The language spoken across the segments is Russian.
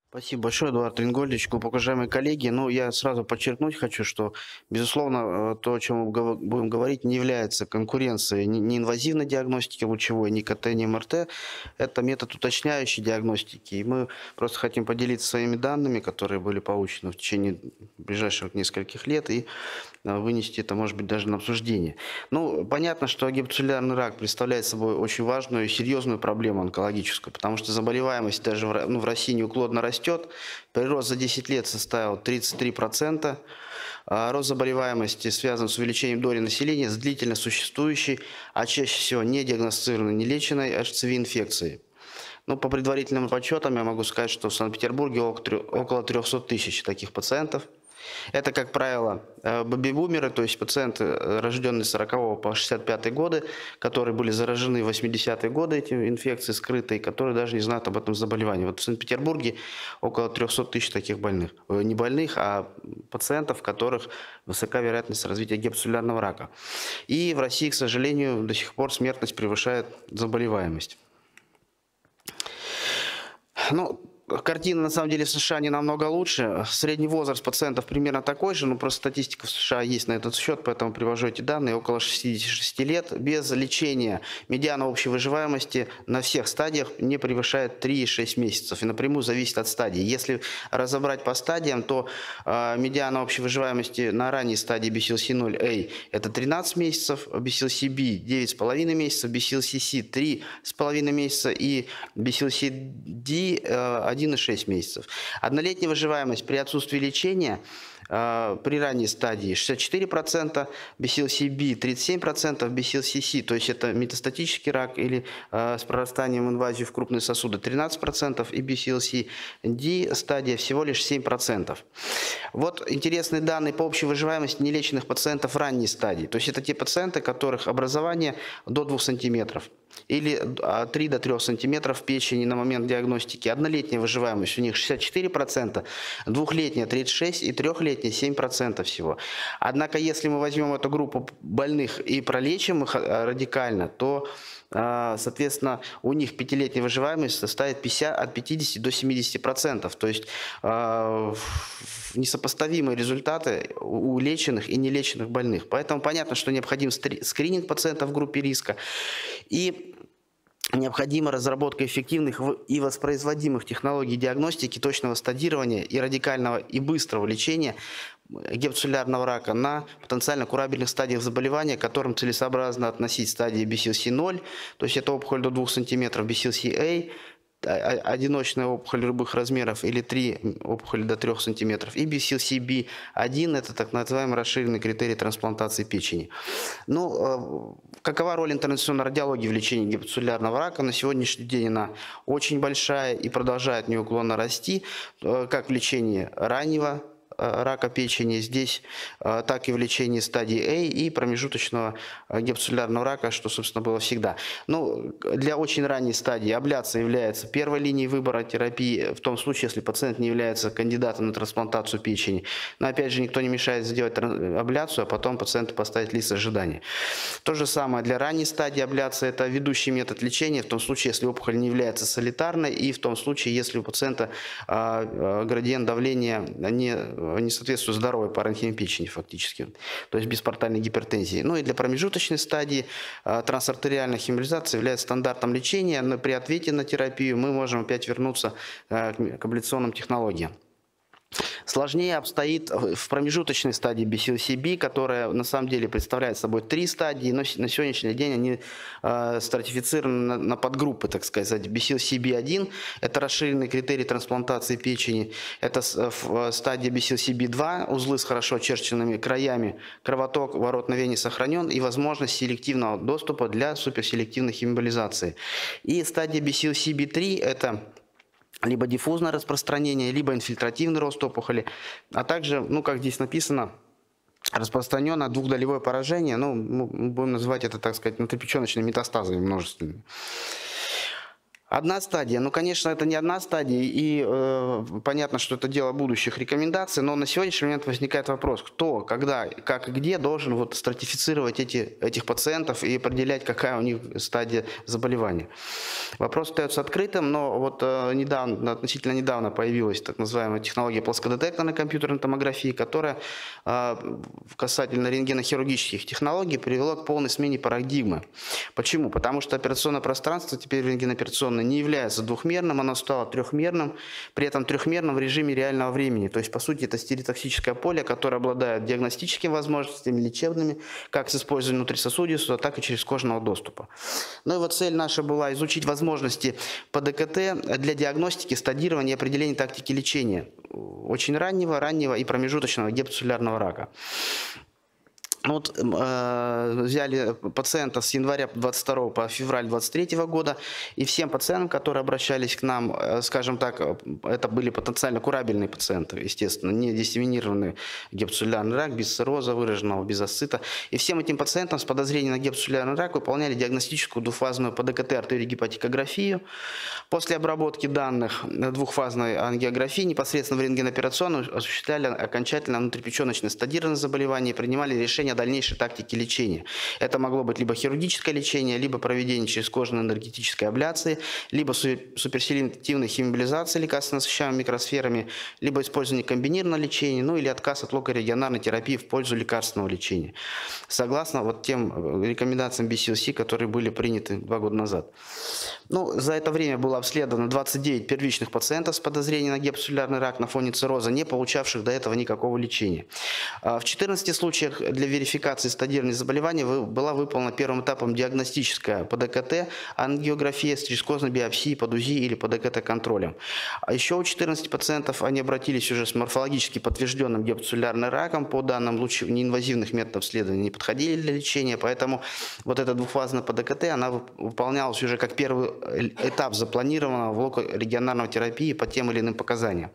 Спасибо большое, Эдуард Ингольдович, уважаемые коллеги. Ну, я сразу подчеркнуть хочу, что, безусловно, то, о чем мы будем говорить, не является конкуренцией ни инвазивной диагностики лучевой, ни КТ, ни МРТ. Это метод уточняющей диагностики. И мы просто хотим поделиться своими данными, которые были получены в течение ближайших нескольких лет, и вынести это, может быть, даже на обсуждение. Ну, понятно, что гепатоцеллярный рак представляет собой очень важную и серьезную проблему онкологическую, потому что заболеваемость даже в России неуклонно растет. Прирост за 10 лет составил 33%. А рост заболеваемости связан с увеличением доли населения с длительно существующей, а чаще всего не диагностированной, не леченной HCV-инфекцией. Ну, по предварительным подсчетам я могу сказать, что в Санкт-Петербурге около 300 тысяч таких пациентов. Это, как правило, бэби-бумеры, то есть пациенты, рожденные с 40 по 65 годы, которые были заражены в 80-е годы этими инфекцией скрытой, которые даже не знают об этом заболевании. Вот в Санкт-Петербурге около 300 тысяч таких больных. Не больных, а пациентов, у которых высока вероятность развития гепатоцеллярного рака. И в России, к сожалению, до сих пор смертность превышает заболеваемость. Ну, картина, на самом деле, в США не намного лучше. Средний возраст пациентов примерно такой же, но просто статистика в США есть на этот счет, поэтому привожу эти данные. Около 66 лет. Без лечения медиана общей выживаемости на всех стадиях не превышает 3,6 месяцев. И напрямую зависит от стадии. Если разобрать по стадиям, то медиана общей выживаемости на ранней стадии BCLC-0A это 13 месяцев, BCLC-B 9,5 месяцев, BCLC-C 3,5 месяца и BCLC-D 1,6 месяцев. Однолетняя выживаемость при отсутствии лечения при ранней стадии 64%, BCLC-B 37%, BCLC-C, то есть это метастатический рак или с прорастанием инвазии в крупные сосуды 13%, и BCLC-D стадия всего лишь 7%. Вот интересные данные по общей выживаемости нелеченных пациентов ранней стадии. То есть это те пациенты, у которых образование до 2 сантиметров или 3 до 3 сантиметров печени на момент диагностики. Однолетняя выживаемость у них 64%, двухлетняя 36% и трехлетняя 7% всего. Однако, если мы возьмем эту группу больных и пролечим их радикально, то, соответственно, у них пятилетняя выживаемость составит от 50 до 70%. То есть несопоставимые результаты у леченных и нелеченных больных. Поэтому понятно, что необходим скрининг пациентов в группе риска. И необходима разработка эффективных и воспроизводимых технологий диагностики, точного стадирования и радикального и быстрого лечения гепатоцеллярного рака на потенциально курабельных стадиях заболевания, к которым целесообразно относить стадии BCLC-0, то есть это опухоль до 2 см, BCLC-A, одиночная опухоль любых размеров, или 3 опухоли до 3 см, и BCLC-B1 это так называемый расширенный критерий трансплантации печени. Ну, какова роль интервенционной радиологии в лечении гепатоцеллярного рака? На сегодняшний день она очень большая и продолжает неуклонно расти, как в лечении раннего рака печени здесь, так и в лечении стадии А и промежуточного гепатоцеллярного рака, что, собственно, было всегда. Ну, для очень ранней стадии абляция является первой линией выбора терапии, в том случае, если пациент не является кандидатом на трансплантацию печени. Но, опять же, никто не мешает сделать абляцию, а потом пациенту поставить лист ожидания. То же самое для ранней стадии абляция – это ведущий метод лечения, в том случае, если опухоль не является солитарной, и в том случае, если у пациента градиент давления не соответствует здоровой паренхиме печени фактически, то есть беспортальной гипертензии. Ну и для промежуточной стадии трансартериальная хемолизация является стандартом лечения, но при ответе на терапию мы можем опять вернуться к абляционным технологиям. Сложнее обстоит в промежуточной стадии BCLC-B, которая на самом деле представляет собой 3 стадии, но на сегодняшний день они стратифицированы на подгруппы, так сказать. BCLC-B1 – это расширенный критерий трансплантации печени, это стадия BCLC-B2, узлы с хорошо очерченными краями, кровоток ворот на вене сохранен и возможность селективного доступа для суперселективной хемоболизации. И стадия BCLC-B3 – это либо диффузное распространение, либо инфильтративный рост опухоли, а также, ну, как здесь написано, распространенное двухдолевое поражение, ну, мы будем называть это, так сказать, внутрипеченочными метастазами множественными. Одна стадия. Ну, конечно, это не одна стадия, и понятно, что это дело будущих рекомендаций, но на сегодняшний момент возникает вопрос, кто, когда, как и где должен вот стратифицировать этих пациентов и определять, какая у них стадия заболевания. Вопрос остается открытым, но вот относительно недавно появилась так называемая технология плоскодетекторной компьютерной томографии, которая касательно рентгенохирургических технологий привела к полной смене парадигмы. Почему? Потому что операционное пространство теперь рентгеноперационное не является двухмерным, оно стало трехмерным, при этом трехмерным в режиме реального времени. То есть, по сути, это стереотоксическое поле, которое обладает диагностическими возможностями, лечебными, как с использованием внутрисосудистого, так и через кожного доступа. Ну и вот цель наша была изучить возможности по ДКТ для диагностики, стадирования и определения тактики лечения очень раннего и промежуточного гепатоцеллярного рака. Вот взяли пациента с января 22 по февраль 23 года, и всем пациентам, которые обращались к нам, скажем так, это были потенциально курабельные пациенты, естественно, не диссеминированный гепатоцеллярный рак, без цирроза выраженного, без асцита. И всем этим пациентам с подозрением на гепатоцеллярный рак выполняли диагностическую двухфазную по ДКТ артериогепатикографию. После обработки данных двухфазной ангиографии непосредственно в рентгеноперационную осуществляли окончательно внутрипеченочное стадирование заболевания и принимали решение о дальнейшей тактике лечения. Это могло быть либо хирургическое лечение, либо проведение через кожно-энергетической абляции, либо суперселективной химиолизации лекарственно насыщаемыми микросферами, либо использование комбинированного лечения, ну или отказ от локорегионарной терапии в пользу лекарственного лечения. Согласно вот тем рекомендациям BCLC, которые были приняты 2 года назад. Ну, за это время было обследовано 29 первичных пациентов с подозрением на гепатоцеллярный рак на фоне цирроза, не получавших до этого никакого лечения. В 14 случаях для верификации стадирования заболевания была выполнена первым этапом диагностическая по ДКТ ангиография с трискозной биопсией под УЗИ или по ДКТ-контролем. А еще у 14 пациентов они обратились уже с морфологически подтвержденным гепатоцеллярным раком, по данным неинвазивных методов исследования не подходили для лечения, поэтому вот эта двухфазная по ДКТ, она выполнялась уже как первый этап запланированного в локорегионарной терапии по тем или иным показаниям.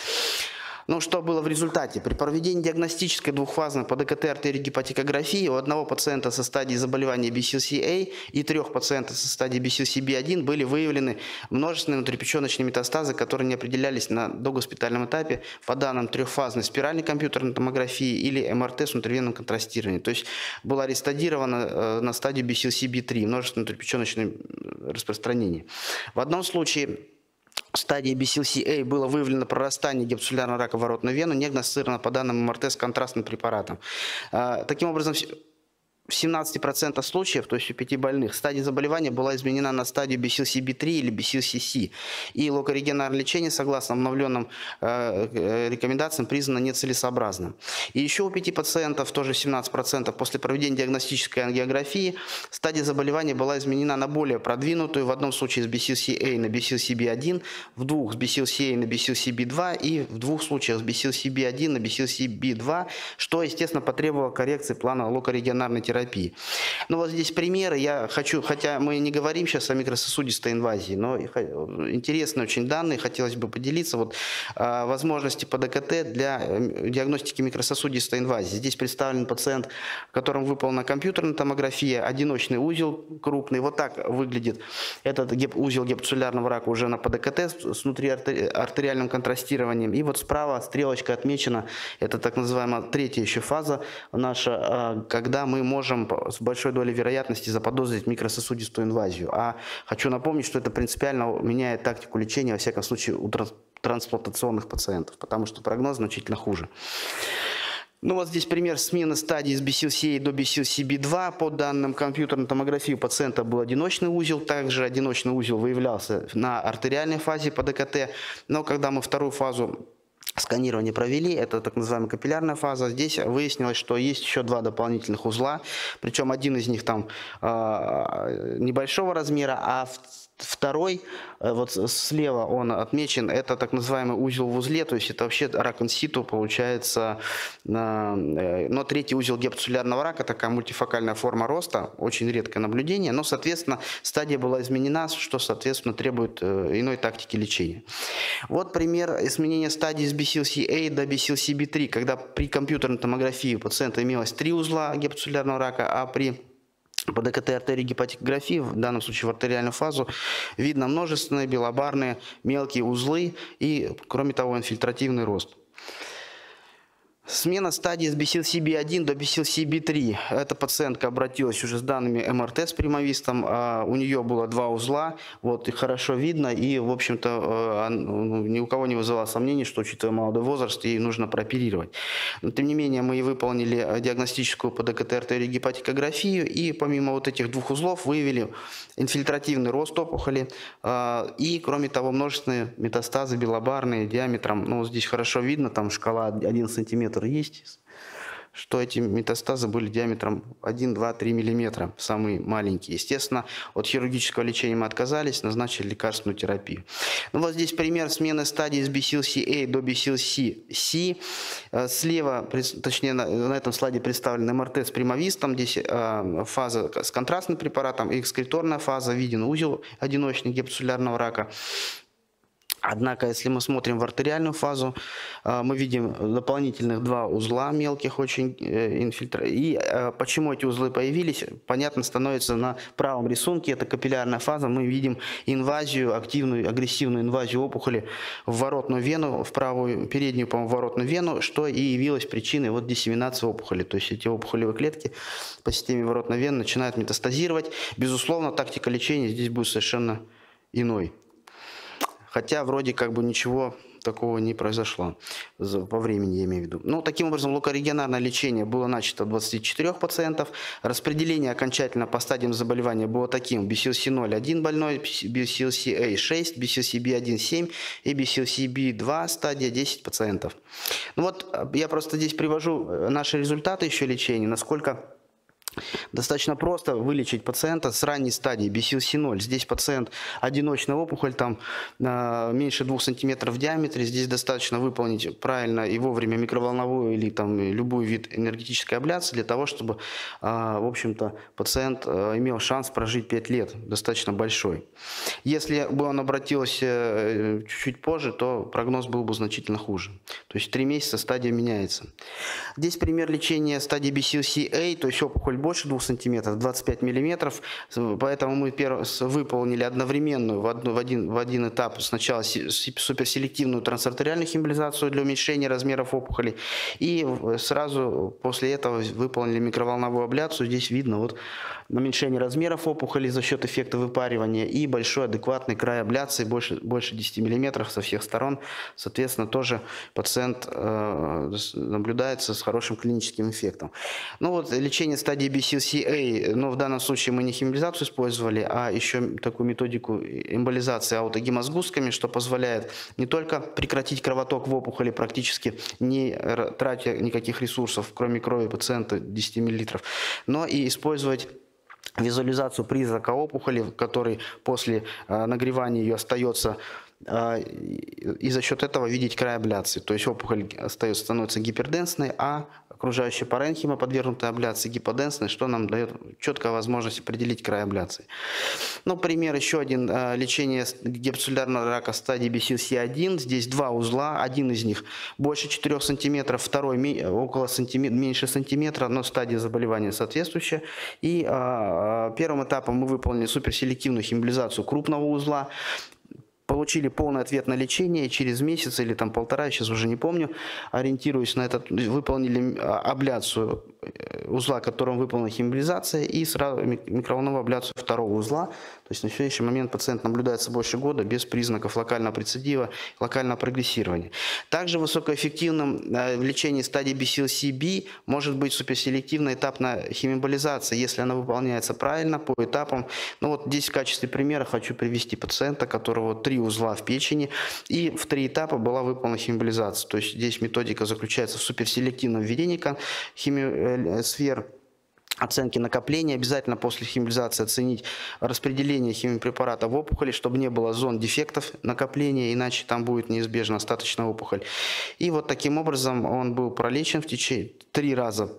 Ну, что было в результате? При проведении диагностической двухфазной по ДКТ артериогепатикографии у одного пациента со стадией заболевания BCLC-A и 3 пациентов со стадией BCLC-B1 были выявлены множественные внутрипеченочные метастазы, которые не определялись на догоспитальном этапе по данным трехфазной спиральной компьютерной томографии или МРТ с внутривенным контрастированием. То есть была рестадирована на стадию BCLC-B3, множественное внутрипеченочное распространение. В одном случае в стадии BCLC-A было выявлено прорастание гепатоцеллярного рака в воротную вену, не диагностировано по данным МРТ с контрастным препаратом. Таким образом, в 17% случаев, то есть у 5 больных, стадия заболевания была изменена на стадию BCLC-B3 или BCLC-C. И локорегионарное лечение, согласно обновленным рекомендациям, признано нецелесообразным. И еще у 5 пациентов, тоже 17%, после проведения диагностической ангиографии, стадия заболевания была изменена на более продвинутую, в одном случае с BCLC-A на BCLC-B1, в 2 с BCLC-A на BCLC-B2 и в 2 случаях с BCLC-B1 на BCLC-B2, что, естественно, потребовало коррекции плана локорегионарной терапии. Ну вот здесь примеры. Я хочу, хотя мы не говорим сейчас о микрососудистой инвазии, но интересные очень данные, хотелось бы поделиться. Вот возможности по ДКТ для диагностики микрососудистой инвазии. Здесь представлен пациент, в котором выполнена компьютерная томография, одиночный узел крупный. Вот так выглядит этот узел гепатоцеллярного рака уже на ПДКТ с внутриартериальным контрастированием. И вот справа стрелочка отмечена, это так называемая 3-я еще фаза наша, когда мы можем с большой долей вероятности заподозрить микрососудистую инвазию. А хочу напомнить, что это принципиально меняет тактику лечения, во всяком случае, у трансплантационных пациентов, потому что прогноз значительно хуже. Ну вот здесь пример смены стадии с BCLC до BCLC-B2. По данным компьютерной томографии у пациента был одиночный узел. Также одиночный узел выявлялся на артериальной фазе по ДКТ. Но когда мы вторую фазу сканирование провели, это так называемая капиллярная фаза. Здесь выяснилось, что есть еще 2 дополнительных узла, причем один из них там небольшого размера, а второй, вот слева он отмечен, это так называемый узел в узле, то есть это вообще рак инситу получается, но 3-й узел гепатоцеллярного рака, такая мультифокальная форма роста, очень редкое наблюдение, но, соответственно, стадия была изменена, что, соответственно, требует иной тактики лечения. Вот пример изменения стадии с BCLC-A до BCLC-B3, когда при компьютерной томографии у пациента имелось 3 узла гепатоцеллярного рака, а при по ДКТ артерии гепатикографии, в данном случае в артериальную фазу, видно множественные белобарные мелкие узлы и, кроме того, инфильтративный рост. Смена стадии с BCLC-B1 до BCLC-B3. Эта пациентка обратилась уже с данными МРТ с примавистом. У нее было 2 узла, вот, и хорошо видно. И, в общем-то, ни у кого не вызывало сомнений, что, учитывая молодой возраст, ей нужно прооперировать. Но, тем не менее, мы выполнили диагностическую по ДКТ артерии гепатикографию. И помимо вот этих 2 узлов выявили инфильтративный рост опухоли. И, кроме того, множественные метастазы белобарные диаметром. Ну, здесь хорошо видно, там шкала 1 сантиметр есть, что эти метастазы были диаметром 1, 2, 3 миллиметра, самые маленькие. Естественно, от хирургического лечения мы отказались, назначили лекарственную терапию. Ну, вот здесь пример смены стадии с BCLC-A до BCLC-C. Слева, точнее на этом слайде представлен МРТ с примавистом. Здесь фаза с контрастным препаратом, экскреторная фаза, виден узел одиночный гепатоцеллярного рака. Однако, если мы смотрим в артериальную фазу, мы видим дополнительных 2 узла мелких очень И почему эти узлы появились, понятно становится на правом рисунке. Это капиллярная фаза. Мы видим инвазию, активную, агрессивную инвазию опухоли в воротную вену, в правую переднюю, по-моему, воротную вену, что и явилось причиной вот диссеминации опухоли. То есть эти опухолевые клетки по системе воротной вены начинают метастазировать. Безусловно, тактика лечения здесь будет совершенно иной. Хотя вроде как бы ничего такого не произошло по времени, я имею в виду. Ну, таким образом, локорегионарное лечение было начато 24 пациентов. Распределение окончательно по стадиям заболевания было таким: BCLC-0 1 больной, BCLC-A 6, BCLC-B1 7 и BCLC-B2 стадия 10 пациентов. Ну вот, я просто здесь привожу наши результаты еще лечения, насколько достаточно просто вылечить пациента с ранней стадии BCLC-0. Здесь пациент одиночная опухоль, там меньше 2 см в диаметре. Здесь достаточно выполнить правильно и вовремя микроволновую или там любой вид энергетической абляции для того, чтобы, в общем-то, пациент имел шанс прожить 5 лет, достаточно большой. Если бы он обратился чуть-чуть позже, то прогноз был бы значительно хуже. То есть 3 месяца стадия меняется. Здесь пример лечения стадии BCLC-A, то есть опухоль больше 2 см, 25 мм, поэтому мы выполнили одновременную в один этап сначала суперселективную трансартериальную химболизацию для уменьшения размеров опухоли, и сразу после этого выполнили микроволновую абляцию. Здесь видно вот уменьшение размеров опухоли за счет эффекта выпаривания и большой адекватный край абляции, больше 10 мм со всех сторон. Соответственно, тоже пациент наблюдается с хорошим клиническим эффектом. Ну вот, лечение стадии BCLC-A, но в данном случае мы не химболизацию использовали, а еще такую методику эмболизации аутогемосгустками, что позволяет не только прекратить кровоток в опухоли, практически не тратя никаких ресурсов, кроме крови пациента 10 мл, но и использовать визуализацию призрака опухоли, который после нагревания ее остается, и за счет этого видеть край абляции. То есть опухоль становится гиперденсной, а окружающая паренхима, подвергнутая абляции, гиподенсной, что нам дает четкую возможность определить край абляции. Ну, пример еще один. Лечение гепатоцеллярного рака стадии BCLC-1. Здесь 2 узла. Один из них больше 4 см, второй меньше сантиметра, но стадия заболевания соответствующая. И первым этапом мы выполнили суперселективную химболизацию крупного узла. Получили полный ответ на лечение, и через месяц или там полтора, я сейчас уже не помню, ориентируясь на это, выполнили абляцию узла, которым выполнена химболизация, и сразу микроволновую абляцию второго узла. То есть на сегодняшний момент пациент наблюдается больше года без признаков локального рецидива, локального прогрессирования. Также высокоэффективным в лечении стадии BCLC-B может быть суперселективная этапная химиэмболизация, если она выполняется правильно, по этапам. Ну вот здесь в качестве примера хочу привести пациента, которого 3 узла в печени, и в 3 этапа была выполнена химиэмболизация. То есть здесь методика заключается в суперселективном введении сфер, оценки накопления. Обязательно после химиэмболизации оценить распределение химиопрепарата в опухоли, чтобы не было зон дефектов накопления, иначе там будет неизбежно остаточная опухоль. И вот таким образом он был пролечен в течение 3 раза.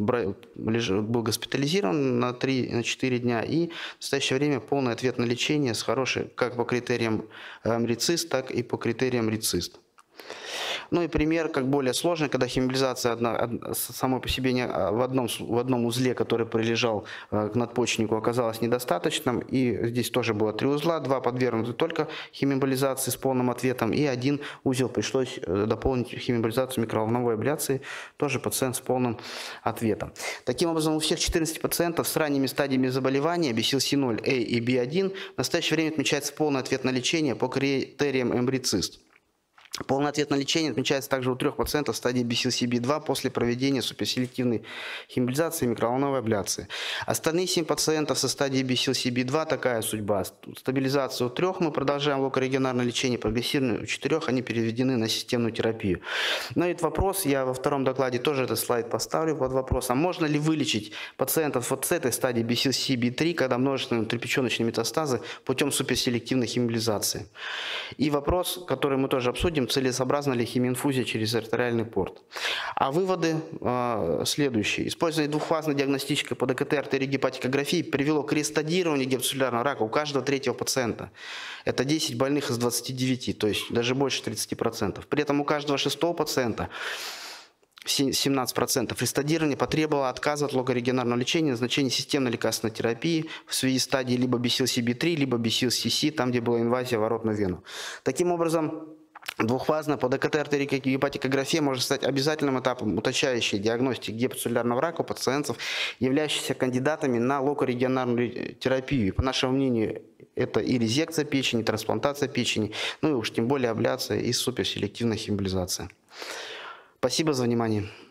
Был госпитализирован на 3-4 дня, и в настоящее время полный ответ на лечение с хорошей, как по критериям МРИЦИС, так и по критериям РИЦИСТ. Ну и пример, как более сложный, когда хемимобилизация самой по себе в одном узле, который прилежал к надпочечнику, оказалась недостаточным. И здесь тоже было 3 узла, 2 подвергнуты только хемимобилизации с полным ответом, и 1 узел пришлось дополнить хемимобилизацию микроволновой абляции, тоже пациент с полным ответом. Таким образом, у всех 14 пациентов с ранними стадиями заболевания BCLC0A и B1 в настоящее время отмечается полный ответ на лечение по критериям эмбрицист. Полный ответ на лечение отмечается также у 3 пациентов в стадии BCLC-B2 после проведения суперселективной хемимобилизации и микроволновой абляции. Остальные 7 пациентов со стадии BCLC-B2 такая судьба. Стабилизацию у 3 мы продолжаем локорегионарное лечение, прогрессивное у 4 они переведены на системную терапию. Но этот вопрос, я во втором докладе тоже этот слайд поставлю под вопрос, а можно ли вылечить пациентов вот с этой стадии BCLC-B3, когда множественные внутрипеченочные метастазы путем суперселективной хемимобилизации? И вопрос, который мы тоже обсудим, целесообразна ли химинфузия через артериальный порт. А выводы следующие. Использование двухфазной диагностической по ДКТ артериогепатикографии привело к рестадированию гепатоцеллюлярного рака у каждого 3-го пациента. Это 10 больных из 29, то есть даже больше 30%. При этом у каждого 6-го пациента 17% рестадирования потребовало отказа от локорегионарного лечения, назначения системной лекарственной терапии в связи с стадией либо BCLC-B3, либо BCLC-C, там, где была инвазия в воротную вену. Таким образом, двухфазная по ДКТ артериогепатикография может стать обязательным этапом уточняющей диагностики гепатоцеллюлярного рака у пациентов, являющихся кандидатами на локорегионарную терапию. По нашему мнению, это и резекция печени, и трансплантация печени, ну и уж тем более абляция и суперселективная хемимобилизация. Спасибо за внимание.